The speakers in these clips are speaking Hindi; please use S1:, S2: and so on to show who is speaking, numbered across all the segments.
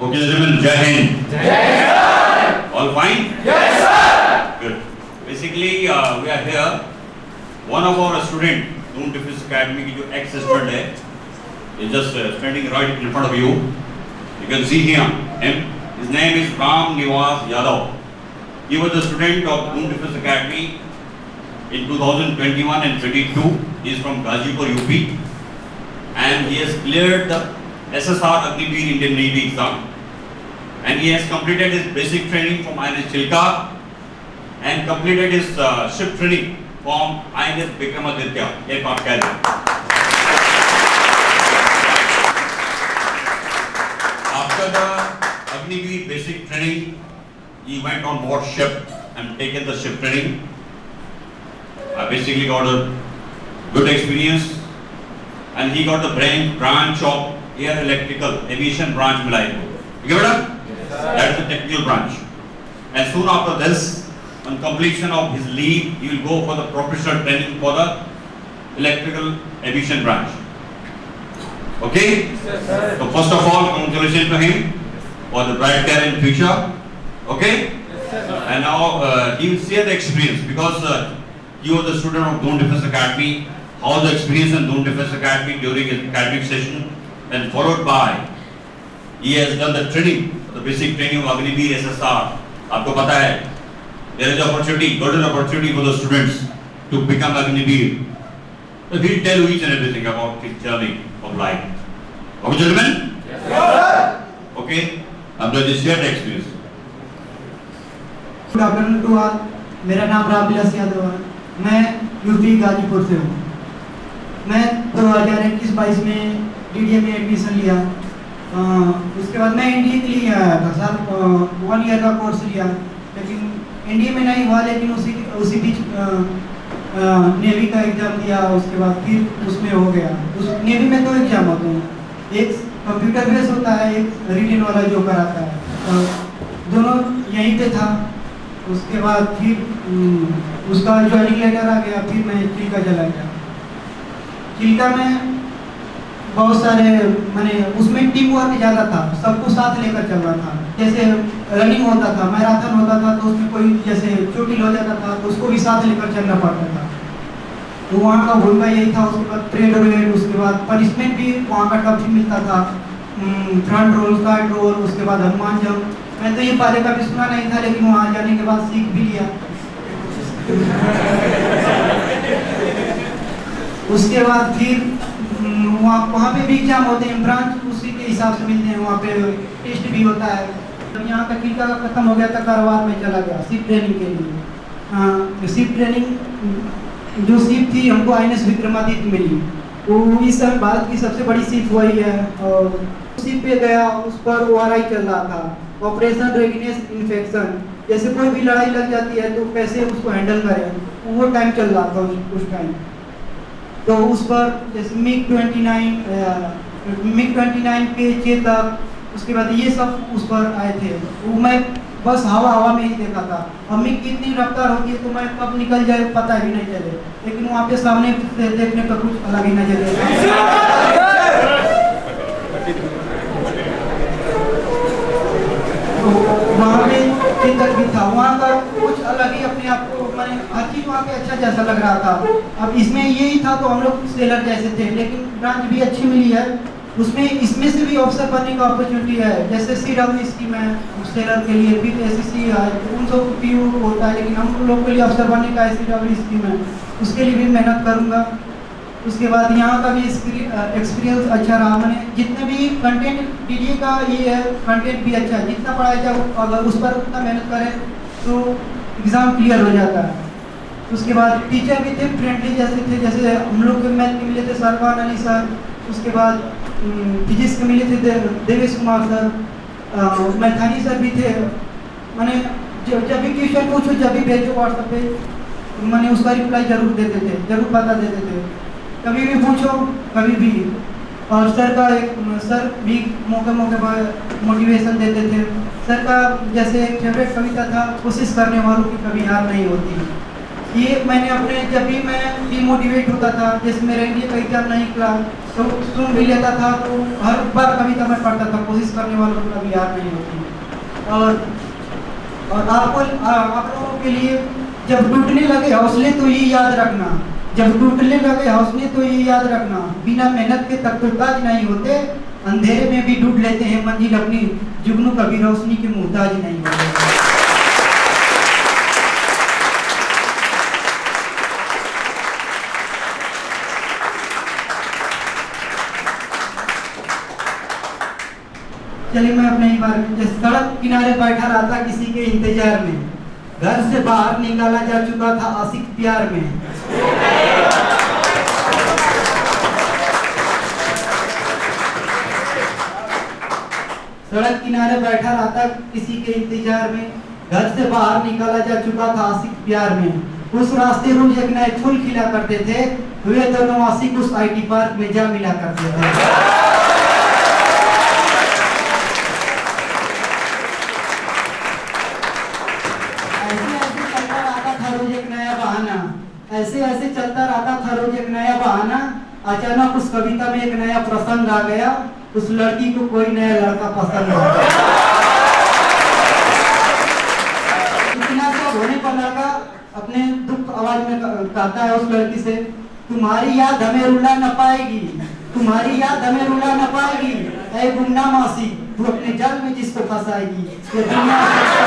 S1: Okay, gentlemen, Jai Hind. Jai Hind. All fine?
S2: Yes, sir.
S1: Good. Basically, we are here. One of our student, Noon Defense Academy की जो ex-student है, is just standing right in front of you. You can see him. His name is Ram Nivas Yadav. He was a student of Noon Defense Academy in 2021 and 22. He is from Ghazipur, UP, and he has cleared the SSR Agniveer Indian Navy exam, and he has completed his basic training from INS Chilka and completed his ship training from INS Vikramaditya Aircraft Carrier. After the Agniveer basic training, he went on board ship and taken the ship training. I basically got a good experience, and he got the branch of Air Electrical Aviation branch मिला है। ठीक है बेटा? That is the technical branch. And soon after this, on completion of his leave, he will go for the professional training for the Electrical Aviation branch. Okay?
S2: Yes, sir.
S1: So first of all, congratulations to him for the bright career in future. Okay?
S2: Yes, sir.
S1: And now he will share the experience because he was a student of Noon Defense Academy. How the experience in Noon Defense Academy during his academic session, and followed by he has done the training, the basic training of Agniveer SSR. आपको पता है, there is opportunity, golden opportunity for the students to become Agniveer. So he'll tell you each and everything about his journey of life. Okay, gentlemen?
S2: Yes, sir.
S1: Okay, I'm going to share the experience.
S3: Good afternoon to all. मेरा नाम रामविलास यादव है। मैं यूपी गाजीपुर से हूँ। मैं 2021-22 में डीडीए में एडमिशन लिया। उसके बाद मैं एनडीए के लिए आया था सर, 1 ईयर का कोर्स लिया, लेकिन एनडीए में नहीं हुआ, लेकिन उसी बीच नेवी का एग्ज़ाम दिया। उसके बाद फिर उसमें हो गया। उस नेवी में 2 एग्ज़ाम होते हैं, एक कंप्यूटर बेस होता है, एक रिटन वाला जो कराता है। दोनों यहीं पे था। उसके बाद फिर उसका ज्वाइनिंग लेटर आ गया। फिर मैं चिल्का चला गया। चिल्का में बहुत सारे मैंने उसमें टीम वर्क ज़्यादा था, सबको साथ लेकर चल रहा था। जैसे रनिंग होता था, मैराथन होता था, तो उसमें कोई जैसे चोटिल हो जाता था तो उसको भी साथ लेकर चलना पड़ता था। तो वहाँ का भूमिका यही था। उसके बाद परेड वेड, उसके बाद पनिशमेंट भी वहाँ का टफ मिलता था, फ्रंट रोल, साइड रोल, उसके बाद हनुमान जंप। मैं तो ये पहले कभी सुना नहीं था, लेकिन वहाँ जाने के बाद सीख भी लिया। उसके बाद फिर वहाँ पे भी एग्जाम होते हैं, ब्रांच उसी के हिसाब से मिलते हैं। वहाँ पे टेस्ट भी होता है। जब यहाँ का चिल्का खत्म हो गया था, कारवार में चला गया शिप ट्रेनिंग के लिए। शिप ट्रेनिंग जो शिप थी हमको INS विक्रमादित्य मिली, वो इस समय भारत की सबसे बड़ी शिप वही है। और शिप पे गया, उस पर ORI चल रहा था, ऑपरेशन रेडिनेस इन्फेक्शन। जैसे कोई भी लड़ाई लग जाती है तो कैसे उसको हैंडल करें, वो टाइम चल रहा था उस टाइम। तो उस पर जैसे मिग 29 पे चेतक, उसके बाद ये सब उस पर आए थे। वो मैं बस हवा में ही देखा था। और मिग की इतनी रफ्तार होती है तो मैं कब निकल जाए पता भी नहीं चले, लेकिन वहाँ पे सामने देखने का कुछ अलग ही नजर वहाँ पे चेतक भी था। वहाँ का कुछ अलग ही अपने आप को, मैंने हर चीज़ वहाँ पे अच्छा जैसा लग रहा था। अब इसमें यही था तो हम लोग सेलर जैसे थे, लेकिन ब्रांच भी अच्छी मिली है। उसमें इसमें से भी अवसर बनने का अपॉर्चुनिटी है। जैसे CW स्कीम है सेलर के लिए, फिर SSC है, उन सब PU होता है, लेकिन हम लोग के लिए अवसर बनने का CW स्कीम है। उसके लिए भी मेहनत करूँगा। उसके बाद यहाँ का भी एक्सपीरियंस अच्छा रहा। मैंने जितने भी कंटेंट DDA का ये है, कंटेंट भी अच्छा है। जितना पढ़ाया जाए अगर उस पर उतना मेहनत करें तो एग्ज़ाम क्लियर हो जाता है। उसके बाद टीचर भी थे फ्रेंडली जैसे हम लोग के मैथ के मिले थे सरवान अली सर। उसके बाद फिजिक्स के मिले थे देवेश कुमार सर, मैथानी सर भी थे। मैंने जब भी क्वेश्चन पूछो, जब भी भेजो व्हाट्सएप पे, मैंने उसका रिप्लाई जरूर देते थे, जरूर बता देते थे। कभी भी पूछो, कभी भी। और सर का सर भी मौके पर मोटिवेशन देते थे। सर का जैसे एक फेवरेट कविता था, कोशिश करने वालों की कभी हार नहीं होती। ये मैंने अपने जब भी मैं डिमोटिवेट होता था, जैसे मेरा इंडिया का एग्जाम नहीं निकला तो सुन भी लेता था, तो हर बार कविता मैं पढ़ता था। कोशिश करने वालों को कभी याद नहीं होती। और आप लोगों के लिए जब टूटने लगे हौसले तो ये याद रखना, जब टूटने लगे हौसले तो ये याद रखना, बिना मेहनत के तक तो ताज नहीं होते, अंधेरे में भी ढूंढ लेते हैं मंजिल अपनी, जुगनू कभी रोशनी के मुहताज नहीं होते। चलिए मैं अपने ही बारे में, जैसे सड़क किनारे बैठा रहा था किसी के इंतजार में, घर से बाहर निकाला जा चुका था आशिक प्यार में। सड़क किनारे बैठा रहा था किसी के इंतजार में, घर से बाहर निकाला जा चुका था आशिक प्यार में। उस रास्ते रोज एक नए फूल खिला करते थे, वे दोनों आशिक उस IT पार्क में जा मिला करते थे। ऐसे ऐसे चलता रहता था रोज एक नया बहाना, अचानक उस कविता में एक नया प्रसंग आ गया, उस लड़की को कोई नया लड़का पसंद आ गया। इतना सब होने पर लड़का अपने दुख आवाज में कहता है उस लड़की से, तुम्हारी याद हमें रुला न पाएगी, तुम्हारी याद हमें रुला न पाएगी, ऐ गुमनाम आशिक तू अपने जाल में जिसको फंसाएगी, ये दुनिया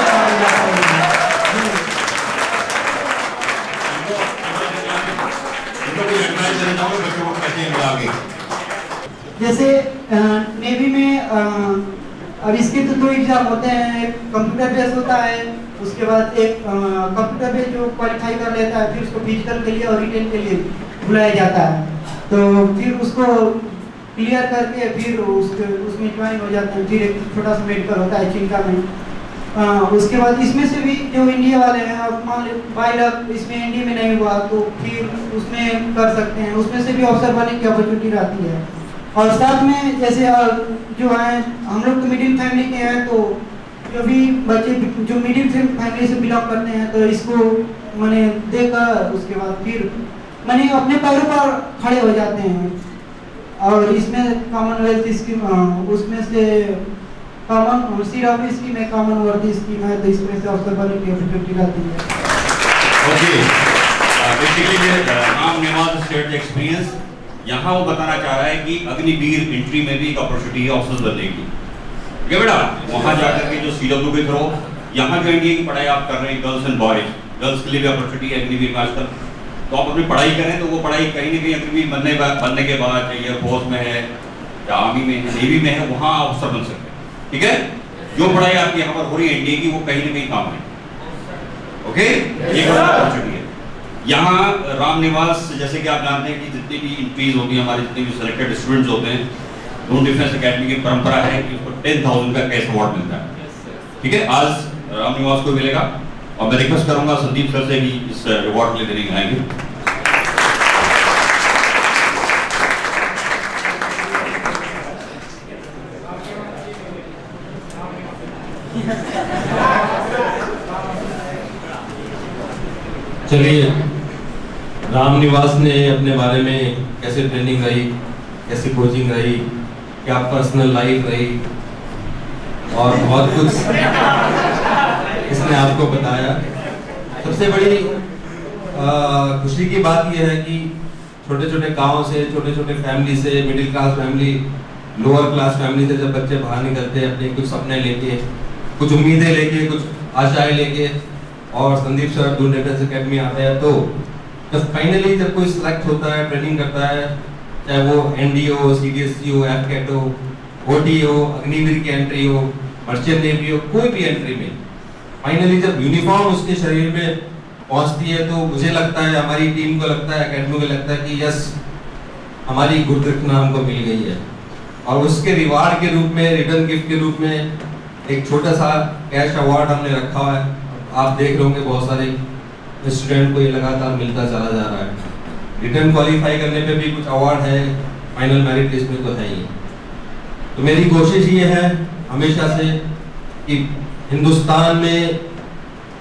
S3: जैसे नेवी में अब इसके तो 2 एग्जाम होते हैं, कंप्यूटर बेस होता है, उसके बाद एक कंप्यूटर बेस जो क्वालिफाई कर लेता है, फिर उसको फिजिकल के लिए और रिटेन के लिए बुलाया जाता है, तो फिर उसको क्लियर करके फिर उसमें ज्वाइन हो जाते हैं। फिर एक छोटा सा मेडिकल होता है चिंका में। उसके बाद इसमें से भी जो इंडिया वाले हैं, अब मान लो बाई लक इसमें इंडिया में नहीं हुआ तो फिर उसमें कर सकते हैं, उसमें से भी अवसर बनने की अपॉर्चुनिटी रहती है। और साथ में जैसे जो हैं हम लोग तो मिडिल फैमिली के हैं, तो जो भी बच्चे जो मिडिल फैमिली से बिलोंग करते हैं तो इसको मैंने देखकर उसके बाद फिर मैंने अपने पैरों पर खड़े हो जाते हैं। और इसमें कॉमनवेल्थ स्कीम उसमें से कॉमन सीरप स्कीम है, कॉमनवेल्थ स्कीम है, तो इसमें से अवसर बनने की अपॉर्चुनिटी रहती है।
S1: Okay, basically Ram Niwas state experience यहाँ वो बताना चाह रहा है कि अग्निवीर एंट्री में भी एक अपॉर्चुनिटी है अवसर बनने की। ठीक है बेटा, वहाँ जाकर के जो CW के थ्रू यहाँ जो इंडिया की पढ़ाई आप कर रहे हैं, गर्ल्स एंड बॉयज, गर्ल्स के लिए भी अपॉर्चुनिटी है अग्निवीर में आजकल, तो आप अपनी पढ़ाई करें तो वो पढ़ाई कहीं ना कहीं अग्निवीर बनने के बाद चाहे एयरफोर्स में है या आर्मी में है, नेवी में है, वहाँ अवसर बन सकते हैं। ठीक है, जो पढ़ाई आपकी यहाँ पर हो रही है इंडिया की वो कहीं ना कहीं काम है। ओके, ये अपॉर्चुनिटी है। यहाँ रामनिवास जैसे कि आप जानते हैं कि जितनी भी इंट्रीज होती हैं, हमारे जितने भी सिलेक्टेड स्टूडेंट्स होते हैं, ड्रोन डिफेंस एकेडमी की परंपरा है कि उसको 10,000 का कैश अवार्ड मिलता है। ठीक है, आज रामनिवास को मिलेगा और मैं रिक्वेस्ट करूंगा संदीप सर से कि इस अवार्ड ले देने आएंगे।
S4: चलिए, रामनिवास ने अपने बारे में कैसे ट्रेनिंग रही, कैसे कोचिंग रही, क्या पर्सनल लाइफ रही और बहुत कुछ इसने आपको बताया। सबसे बड़ी खुशी की बात यह है कि छोटे छोटे गांव से, छोटे छोटे फैमिली से, middle class family, lower class family से जब बच्चे बाहर निकलते हैं अपने कुछ सपने लेके, कुछ उम्मीदें लेके, कुछ आशाएं लेके, और Sandeep sir drone defence academy आते हैं, तो जब फाइनली जब कोई सिलेक्ट होता है, ट्रेनिंग करता है, चाहे वो NDO, CDSC हो, FCAT हो, OT हो, अग्निवीर की एंट्री हो, मर्चेंट नेवी हो, कोई भी एंट्री में फाइनली जब यूनिफॉर्म उसके शरीर में पहुंचती है तो मुझे लगता है, हमारी टीम को लगता है, एकेडमी को लगता है कि यस, हमारी गुड दक्षिणा हमको मिल गई है। और उसके रिवार्ड के रूप में, रिटर्न गिफ्ट के रूप में एक छोटा सा कैश अवार्ड हमने रखा हुआ है। आप देख रहे होंगे बहुत सारे स्टूडेंट को ये लगातार मिलता चला जा रहा है। रिटर्न क्वालिफाई करने पे भी कुछ अवार्ड है, फाइनल मेरिट लिस्ट में तो है ही। तो मेरी कोशिश ये है हमेशा से कि हिंदुस्तान में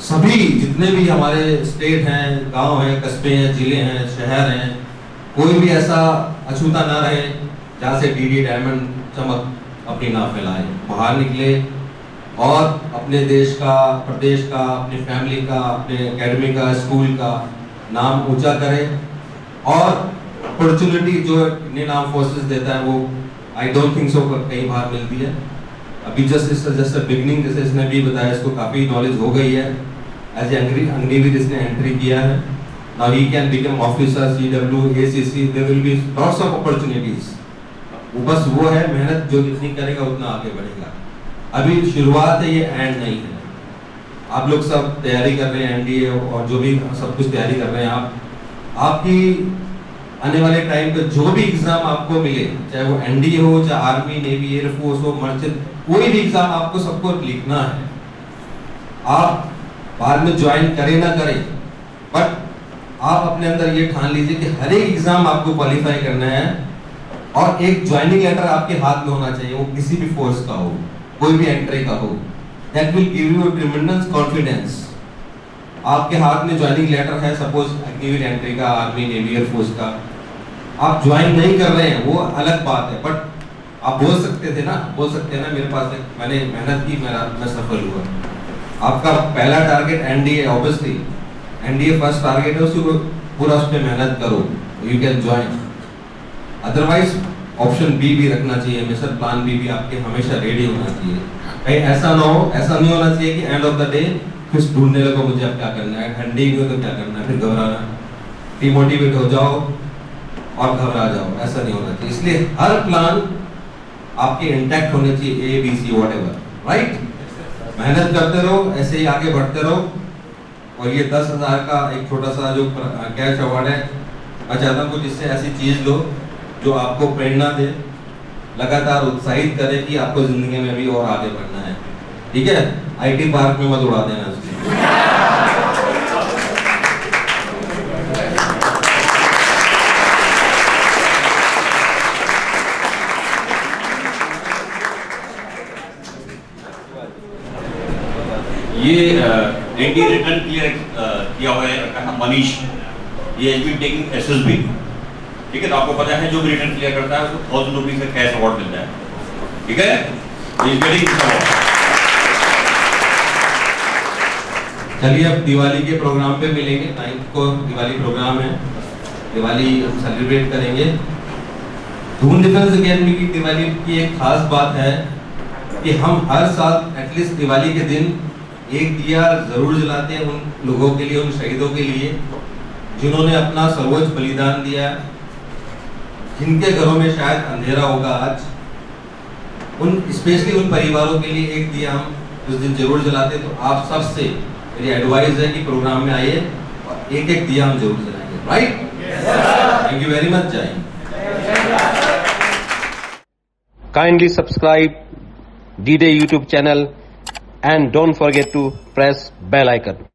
S4: सभी जितने भी हमारे स्टेट हैं, गांव हैं, कस्बे हैं, जिले हैं, शहर हैं, कोई भी ऐसा अछूता ना रहे जहाँ से डीडी डायमंड चमक अपनी ना फैलाए, बाहर निकले और अपने देश का, प्रदेश का, अपनी फैमिली का, अपने एकेडमी का, स्कूल का नाम ऊंचा करें। और अपॉर्चुनिटी जो इंडियन आर्म फोर्सेस देता है वो आई डोंट थिंक सो कई बार मिलती है। अभी जस्ट बिगनिंग, जैसे इसने भी बताया, इसको काफ़ी नॉलेज हो गई है। एज ए अग्निवीर इसने एंट्री किया है। Now he can become officer, CW, ACC, there will be lots of opportunities. वो बस वो है, मेहनत जो जितनी करेगा उतना आगे बढ़ेगा। अभी शुरुआत है, ये एंड नहीं है। आप लोग सब तैयारी कर रहे हैं, NDA और जो भी सब कुछ तैयारी कर रहे हैं, आपकी आने वाले टाइम पे जो भी एग्जाम आपको मिले, चाहे वो NDA हो, चाहे आर्मी, नेवी, एयरफोर्स हो, मर्चेंट, कोई भी एग्जाम आपको सबको लिखना है। आप बाद में ज्वाइन करें ना करें, बट आप अपने अंदर ये ठान लीजिए कि हर एक एग्जाम आपको क्वालिफाई करना है और एक ज्वाइनिंग लेटर आपके हाथ में होना चाहिए, वो किसी भी फोर्स का हो, कोई भी एंट्री का हो। That will give you tremendous confidence. आपके हाथ में ज्वाइनिंग लेटर है, सपोज अग्निवीर एंट्री का, आर्मी, नेवी, एयरफोर्स का, आप ज्वाइन नहीं कर रहे हैं वो अलग बात है, बट आप बोल सकते थे ना, बोल सकते हैं ना, मेरे पास मैंने मेहनत की, मैं सफल हुआ। आपका पहला target NDA, obviously NDA first target है, उसको पूरा उस पर मेहनत करो, you can join. Otherwise option B भी रखना चाहिए, मिशन प्लान B भी आपके हमेशा रेडी होना चाहिए। कहीं ऐसा ना हो, ऐसा नहीं होना चाहिए कि एंड ऑफ द डे फिर ढूंढने लगो मुझे अब क्या करना है, ठंडी में तो क्या करना है, फिर घबराना, डिमोटिवेट हो जाओ और घबरा जाओ, ऐसा नहीं होना चाहिए। इसलिए हर प्लान आपके इंटैक्ट होने चाहिए, ABC व्हाटएवर, राइट। मेहनत करते रहो, ऐसे ही आगे बढ़ते रहो। और ये 10,000 का एक छोटा सा जो कैश अवार्ड है, मैं चाहता हूँ कुछ इससे ऐसी चीज लो जो आपको प्रेरणा दे, लगातार उत्साहित करे कि आपको जिंदगी में भी और आगे बढ़ना है, ठीक है। IT पार्क में मत उड़ा देना उसको।
S1: ये NDA रिटर्न क्लियर किया हुआ है, कहा मनीष, ये हैज बीन टेकिंग SSB, ठीक है। तो आपको पता है जो भी रिटर्न क्लियर करता है उसको 1000 रुपीज का कैश अवार्ड मिलता है, ठीक है। Is getting this award.
S4: चलिए अब दिवाली के प्रोग्राम पे मिलेंगे। 9th को दिवाली प्रोग्राम है, दिवाली हम सेलिब्रेट करेंगे। धून डिफेंस अकेडमी की दिवाली की एक खास बात है कि हम हर साल एटलीस्ट दिवाली के दिन एक दिया जरूर जलाते हैं उन लोगों के लिए, उन शहीदों के लिए जिन्होंने अपना सर्वोच्च बलिदान दिया, जिनके घरों में शायद अंधेरा होगा आज, उन स्पेशली उन परिवारों के लिए एक दिया हम उस दिन जरूर जलाते। तो आप सबसे मेरी एडवाइस है कि प्रोग्राम में आइए और एक दिया हम जरूर जलाएंगे, right. Thank you very much. जय हिंद।
S5: Kindly subscribe D-Day YouTube channel and don't forget to press bell icon.